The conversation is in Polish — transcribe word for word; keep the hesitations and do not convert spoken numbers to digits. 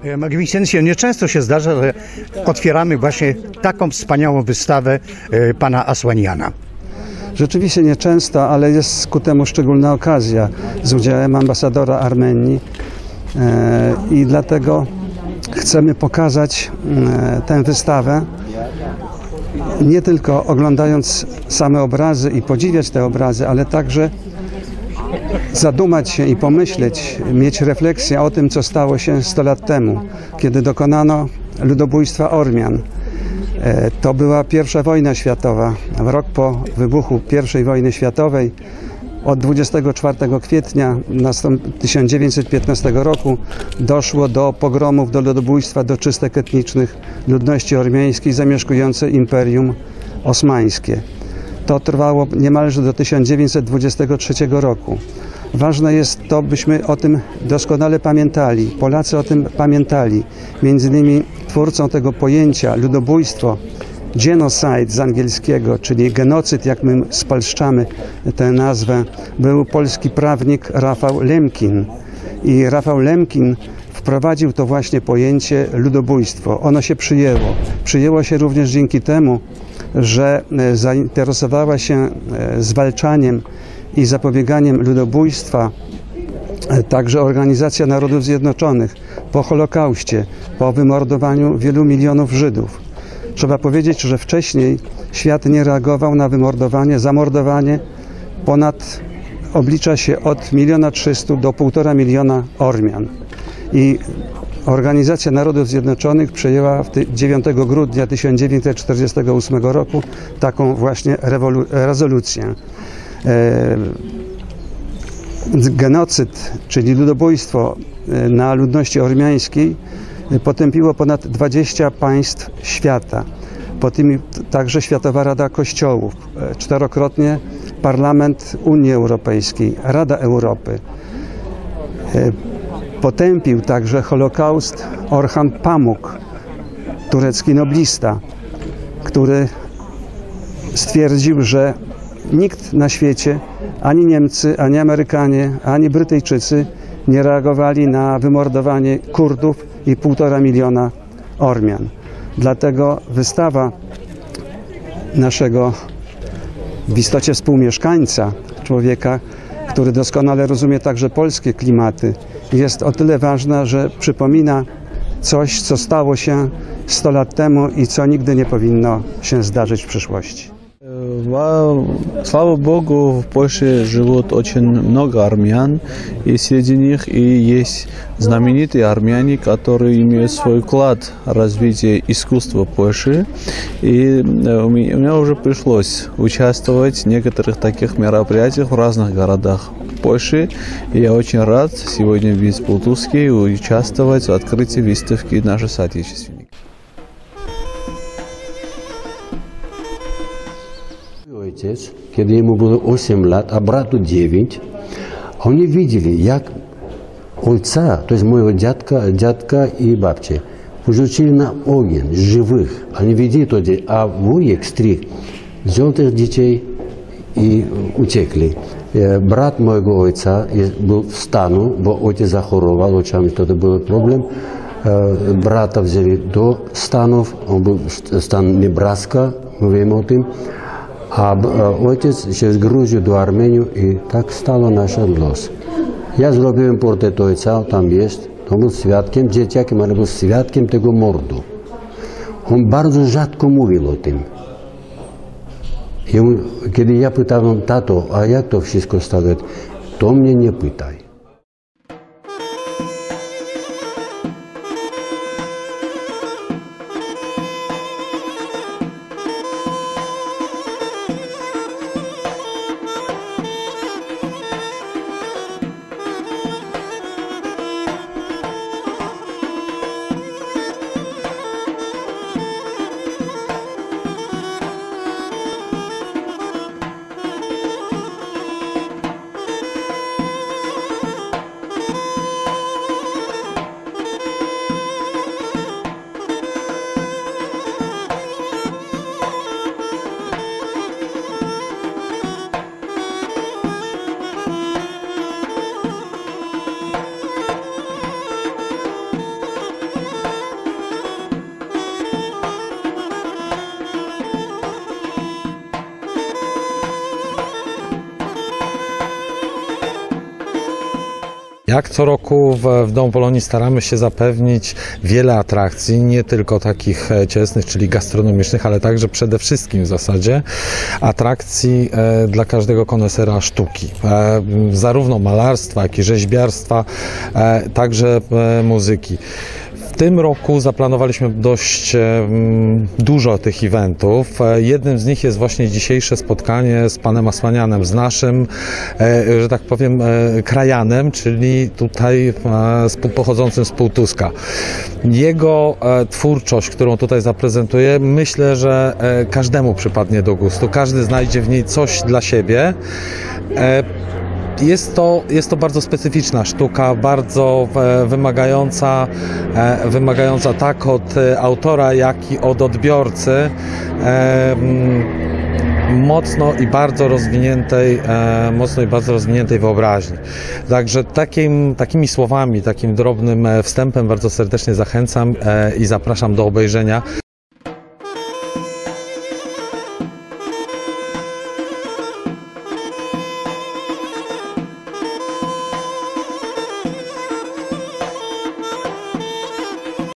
Magnificencjo, nieczęsto się zdarza, że otwieramy właśnie taką wspaniałą wystawę pana Asłaniana. Rzeczywiście nieczęsto, ale jest ku temu szczególna okazja z udziałem ambasadora Armenii i dlatego chcemy pokazać tę wystawę nie tylko oglądając same obrazy i podziwiać te obrazy, ale także zadumać się i pomyśleć, mieć refleksję o tym, co stało się sto lat temu, kiedy dokonano ludobójstwa Ormian. To była pierwsza wojna światowa. Rok po wybuchu pierwszej wojny światowej, od dwudziestego czwartego kwietnia tysiąc dziewięćset piętnastego roku doszło do pogromów, do ludobójstwa, do czystek etnicznych ludności ormiańskiej zamieszkującej Imperium Osmańskie. To trwało niemalże do tysiąc dziewięćset dwudziestego trzeciego roku. Ważne jest to, byśmy o tym doskonale pamiętali. Polacy o tym pamiętali. Między innymi twórcą tego pojęcia ludobójstwo, genocide z angielskiego, czyli genocyd, jak my spolszczamy tę nazwę, był polski prawnik Rafał Lemkin. I Rafał Lemkin wprowadził to właśnie pojęcie ludobójstwo. Ono się przyjęło. Przyjęło się również dzięki temu, że zainteresowała się zwalczaniem i zapobieganiem ludobójstwa także Organizacja Narodów Zjednoczonych po Holokauście, po wymordowaniu wielu milionów Żydów. Trzeba powiedzieć, że wcześniej świat nie reagował na wymordowanie, zamordowanie ponad, oblicza się od miliona trzystu do półtora miliona Ormian. I Organizacja Narodów Zjednoczonych przyjęła dziewiątego grudnia tysiąc dziewięćset czterdziestego ósmego roku taką właśnie rezolucję. Genocyd, czyli ludobójstwo na ludności ormiańskiej potępiło ponad dwadzieścia państw świata. Potem także Światowa Rada Kościołów, czterokrotnie Parlament Unii Europejskiej, Rada Europy. Potępił także Holokaust Orhan Pamuk, turecki noblista, który stwierdził, że nikt na świecie, ani Niemcy, ani Amerykanie, ani Brytyjczycy nie reagowali na wymordowanie Kurdów i półtora miliona Ormian. Dlatego wystawa naszego w istocie współmieszkańca, człowieka, który doskonale rozumie także polskie klimaty, jest o tyle ważna, że przypomina coś, co stało się sto lat temu i co nigdy nie powinno się zdarzyć w przyszłości. Слава Богу, в Польше живут очень много армян, и среди них и есть знаменитые армяне, которые имеют свой вклад в развитие искусства Польши. И у меня уже пришлось участвовать в некоторых таких мероприятиях в разных городах Польши. И я очень рад сегодня в Витебске участвовать в открытии выставки наших соотечественников. Ojciec, kiedy jemu było osiem lat, a bratu dziewięć, oni widzieli, jak ojca, to jest mojego dziadka, dziadka i babcie, porzucili na ogień żywych. Oni widzieli to, a wujek, strych, wziął tych dzieci i uciekli. Brat mojego ojca był w stanu, bo ojciec zachorował, oczami wtedy był problem. Brata wzięli do Stanów, on był stan Nebraska, mówimy o tym. A ojciec się zgruził do Armenii i tak stało nasz los. Ja zrobiłem portret ojca, tam jest, on był świadkiem, dzieciakiem, ale był świadkiem tego mordu. On bardzo rzadko mówił o tym. I kiedy ja pytałem, tato, a jak to wszystko stało, to mnie nie pytaj. Jak co roku w, w Domu Polonii staramy się zapewnić wiele atrakcji, nie tylko takich cielesnych, czyli gastronomicznych, ale także przede wszystkim w zasadzie atrakcji e, dla każdego konesera sztuki. E, zarówno malarstwa, jak i rzeźbiarstwa, e, także e, muzyki. W tym roku zaplanowaliśmy dość dużo tych eventów. Jednym z nich jest właśnie dzisiejsze spotkanie z panem Asłanianem, z naszym, że tak powiem, krajanem, czyli tutaj pochodzącym z Półtuska. Jego twórczość, którą tutaj zaprezentuję, myślę, że każdemu przypadnie do gustu. Każdy znajdzie w niej coś dla siebie. Jest to, jest to bardzo specyficzna sztuka, bardzo e, wymagająca, e, wymagająca tak od e, autora, jak i od odbiorcy. E, mocno i bardzo rozwiniętej, e, mocno i bardzo rozwiniętej wyobraźni. Także takim, takimi słowami, takim drobnym wstępem bardzo serdecznie zachęcam e, i zapraszam do obejrzenia